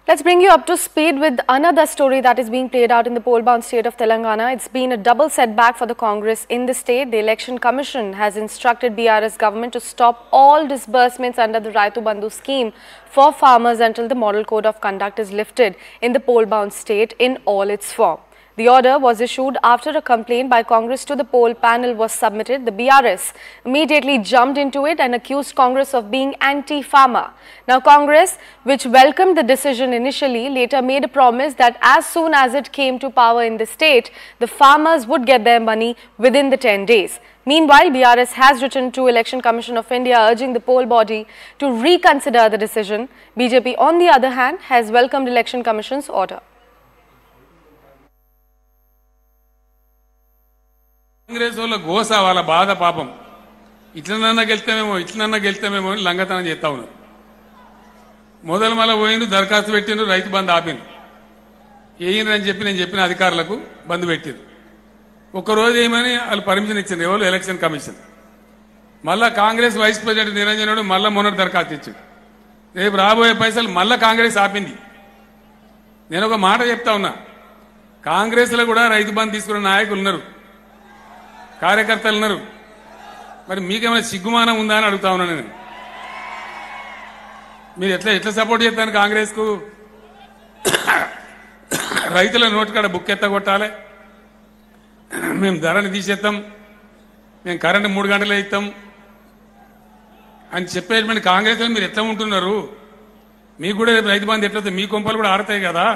Let's bring you up to speed with another story that is being played out in the poll-bound state of Telangana. It's been a double setback for the Congress in the state. The Election Commission has instructed BRS government to stop all disbursements under the Raitu Bandhu scheme for farmers until the Model Code of Conduct is lifted in the poll-bound state in all its form. The order was issued after a complaint by Congress to the poll panel was submitted. The BRS immediately jumped into it and accused Congress of being anti-farmer. Now, Congress, which welcomed the decision initially, later made a promise that as soon as it came to power in the state, the farmers would get their money within the 10 days. Meanwhile, BRS has written to Election Commission of India urging the poll body to reconsider the decision. BJP, on the other hand, has welcomed Election Commission's order. Congress వాళ్ళ గోస వాళ్ళ బాధ పాపం ఇట్లనన్నా గెలుస్తామేమో లంగతనం చేస్తా ఉన్నారు. మొదలు మళ్ళీ పోయిండు, దరఖాస్తు పెట్టిండ్రు, రైతు బంధు ఆపిండు. వేయండి చెప్పి నేను చెప్పిన అధికారులకు బంధు పెట్టిండ్రు. ఒక్కరోజు ఏమని వాళ్ళు పర్మిషన్ ఇచ్చిండ్రు, ఎవరు ఎలక్షన్ కమిషన్. మళ్ళా కాంగ్రెస్ వైస్ ప్రెసిడెంట్ నిరంజనుడు మళ్ళా మొన్నటి దరఖాస్తు ఇచ్చిండు. రేపు రాబోయే పైసలు మళ్ళా కాంగ్రెస్ ఆపింది. నేను ఒక మాట చెప్తా ఉన్నా, కాంగ్రెస్ లో కూడా రైతు బంధు తీసుకున్న నాయకులు ఉన్నారు, కార్యకర్తలు ఉన్నారు. మరి మీకేమైనా సిగ్గుమానం ఉందా అని అడుగుతా ఉన్నాను నేను. మీరు ఎట్లా సపోర్ట్ చేస్తాను కాంగ్రెస్ కు? రైతుల నోటికాడ బుక్ ఎత్తగొట్టాలి, మేము ధరని తీసేస్తాం, మేము కరెంటు 3 గంటలే ఇస్తాం అని చెప్పేటువంటి కాంగ్రెస్ లో మీరు ఎట్లా ఉంటున్నారు? మీకు కూడా రేపు రైతు బంధు ఎట్లయితే మీ కొంపలు కూడా ఆడతాయి కదా.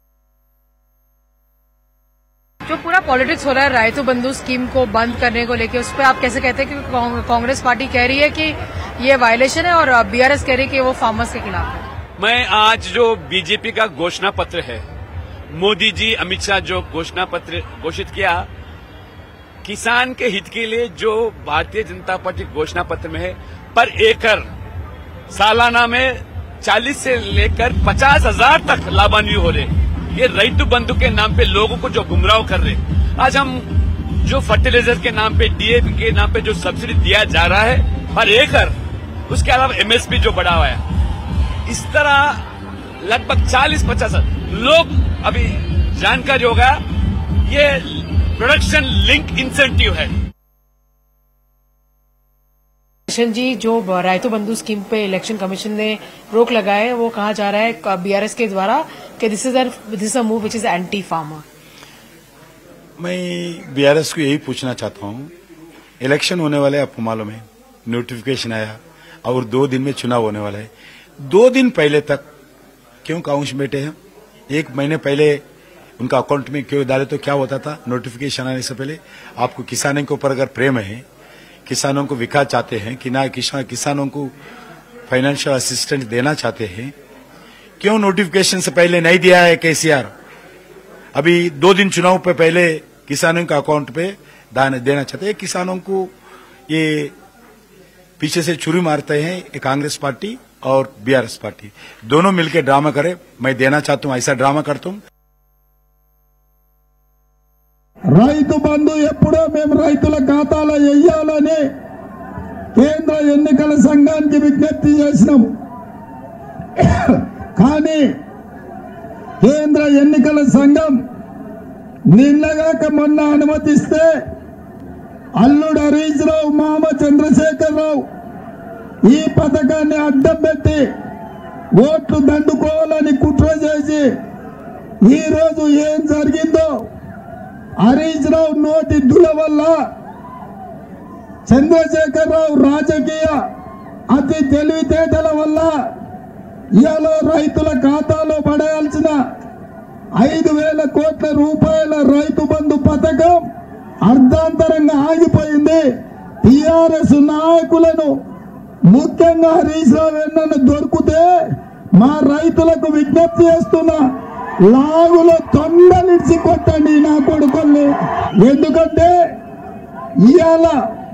जो पूरा पॉलिटिक्स हो रहा है रायतु बंधु स्कीम को बंद करने को लेके, उस पर आप कैसे कहते हैं कि कांग्रेस पार्टी कह रही है कि ये वायलेशन है और बीआरएस कह रही है कि वो फार्मर्स के खिलाफ है? मैं आज जो बीजेपी का घोषणा पत्र है, मोदी जी अमित शाह जो घोषणा पत्र घोषित किया, किसान के हित के लिए जो भारतीय जनता पार्टी घोषणा पत्र में है, पर एकड़ सालाना में 40 से लेकर 50,000 तक लाभान्वित हो रहे. ये रैतु बंधु के नाम पे लोगों को जो गुमराह कर रहे. आज हम जो फर्टिलाइजर के नाम पे, डीएपी के नाम पे जो सब्सिडी दिया जा रहा है पर एकड़, उसके अलावा एमएसपी जो बढ़ा हुआ है, इस तरह लगभग 40-50 लोग अभी जानकारी होगा, ये प्रोडक्शन लिंक इंसेंटिव है. किशन जी, जो रायतु बंधु स्कीम पे इलेक्शन कमीशन ने रोक लगाया है, वो कहा जा रहा है बीआरएस के द्वारा कि this is a move which is anti farmer. मैं बीआरएस को यही पूछना चाहता हूँ, इलेक्शन होने वाले आपको मालूम है, नोटिफिकेशन आया और 2 दिन में चुनाव होने वाला है. 2 दिन पहले तक क्यों काउंस बैठे हैं? 1 महीने पहले उनका अकाउंट में क्यों डाले तो क्या होता था? नोटिफिकेशन आने से पहले आपको किसानों के ऊपर अगर प्रेम है, किसानों को विकास चाहते हैं कि ना, किसानों को फाइनेंशियल असिस्टेंस देना चाहते हैं, क्यों नोटिफिकेशन से पहले नहीं दिया है केसीआर? अभी 2 दिन चुनाव पे पहले किसानों का अकाउंट पे देना चाहते हैं. किसानों को ये पीछे से छुरी मारते हैं कांग्रेस पार्टी और बीआरएस पार्टी, दोनों मिलकर ड्रामा करे. मैं देना चाहता हूं, ऐसा ड्रामा करता हूं. రైతు బంధు ఎప్పుడో మేము రైతుల ఖాతాలో వేయాలని కేంద్ర ఎన్నికల సంఘానికి విజ్ఞప్తి చేసినాం. కానీ కేంద్ర ఎన్నికల సంఘం నిన్నగాక మొన్న అనుమతిస్తే అల్లుడు హరీష్ రావు, మామ చంద్రశేఖరరావు ఈ పథకాన్ని అడ్డం పెట్టి ఓట్లు దండుకోవాలని కుట్ర చేసి ఈ రోజు ఏం జరిగిందో, హరీష్ రావు నోటి దుల వల్ల, చంద్రశేఖరరావు రాజకీయ అతి తెలివితేటల వల్ల ఇవాళ రైతుల ఖాతాలో పడేయాల్సిన 5,000 కోట్ల రూపాయల రైతు బంధు పథకం అర్ధాంతరంగా ఆగిపోయింది. టీఆర్ఎస్ నాయకులను, ముఖ్యంగా హరీష్ రావు ఎన్నను దొరికితే మా రైతులకు విజ్ఞప్తి చేస్తున్నా, లాగులో తొండలిడిచి కొట్టండి నా కొడుకుల్ని. ఎందుకంటే ఇవాళ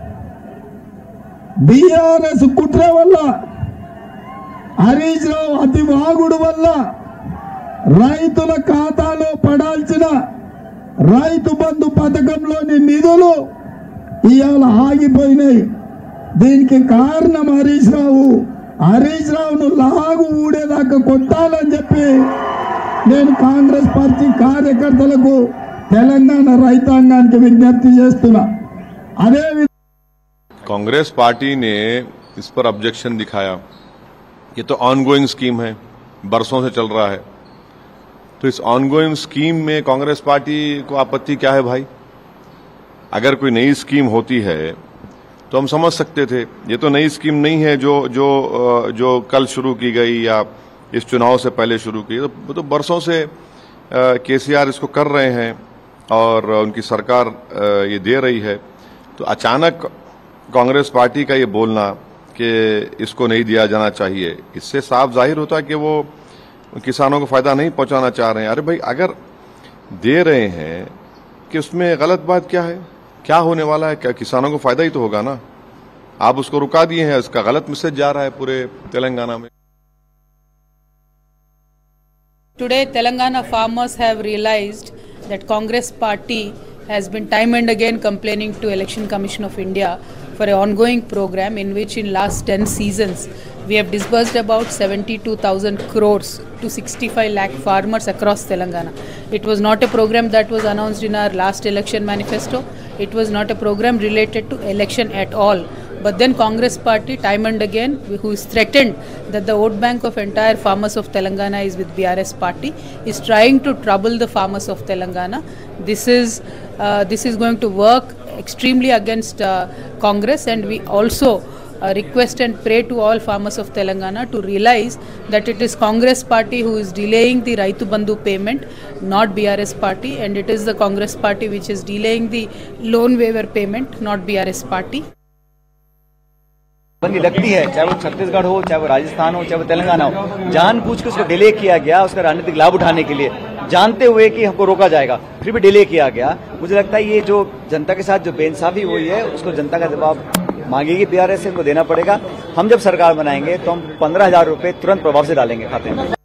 బీఆర్ఎస్ కుట్ర వల్ల, హరీష్ రావు అతి వాగుడు వల్ల రైతుల ఖాతాలో పడాల్సిన రైతు బంధు పథకంలోని నిధులు ఇవాళ ఆగిపోయినాయి. దీనికి కారణం హరీష్ రావు. హరీష్ రావును లాగు ఊడేదాకా కొట్టాలని చెప్పి నేను కాంగ్రెస్ పార్టీ కార్యకర్తలకు తెలంగాణ రైతాంగానికి విజ్ఞప్తి చేస్తున్నా. అదే कांग्रेस पार्टी ने इस पर ऑब्जेक्शन दिखाया. ये तो ऑनगोइंग स्कीम है, बरसों से चल रहा है. तो इस ऑनगोइंग स्कीम में कांग्रेस पार्टी को आपत्ति क्या है भाई? अगर कोई नई स्कीम होती है तो हम समझ सकते थे. ये तो नई स्कीम नहीं है जो जो जो कल शुरू की गई या इस चुनाव से पहले शुरू की. तो बरसों से केसीआर इसको कर रहे हैं और उनकी सरकार ये दे रही है. तो अचानक कांग्रेस पार्टी का ये बोलना कि इसको नहीं दिया जाना चाहिए, इससे साफ जाहिर होता है कि वो किसानों को फायदा नहीं पहुंचाना चाह रहे हैं. अरे भाई, अगर दे रहे हैं कि उसमें गलत बात क्या है? क्या होने वाला है? क्या किसानों को फायदा ही तो होगा ना. आप उसको रुका दिए हैं, इसका गलत मैसेज जा रहा है पूरे तेलंगाना में. Today, Telangana farmers have realized that Congress party has been time and again complaining to Election Commission of India for an ongoing program in which in last 10 seasons we have disbursed about 72,000 crores to 65 lakh farmers across Telangana. It was not a program that was announced in our last election manifesto. It was not a program related to election at all. But then Congress party time and again, who is threatened that the vote bank of entire farmers of Telangana is with BRS party, is trying to trouble the farmers of Telangana. This is going to work extremely against Congress, and we also request and pray to all farmers of Telangana to realize that it is Congress party who is delaying the Raitu Bandhu payment, not BRS party, and it is the Congress party which is delaying the loan waiver payment, not BRS party. बंदी लगती है, चाहे वो छत्तीसगढ़ हो, चाहे वो राजस्थान हो, चाहे वो तेलंगाना हो, जानबूझ के उसको डिले किया गया उसका राजनीतिक लाभ उठाने के लिए, जानते हुए कि हमको रोका जाएगा, फिर भी डिले किया गया. मुझे लगता है ये जो जनता के साथ जो बेइंसाफी हुई है उसको जनता का जवाब मांगेगी बीआरएस से, उनको देना पड़ेगा. हम जब सरकार बनाएंगे तो हम 15,000 रुपए तुरंत प्रभाव से डालेंगे खाते में.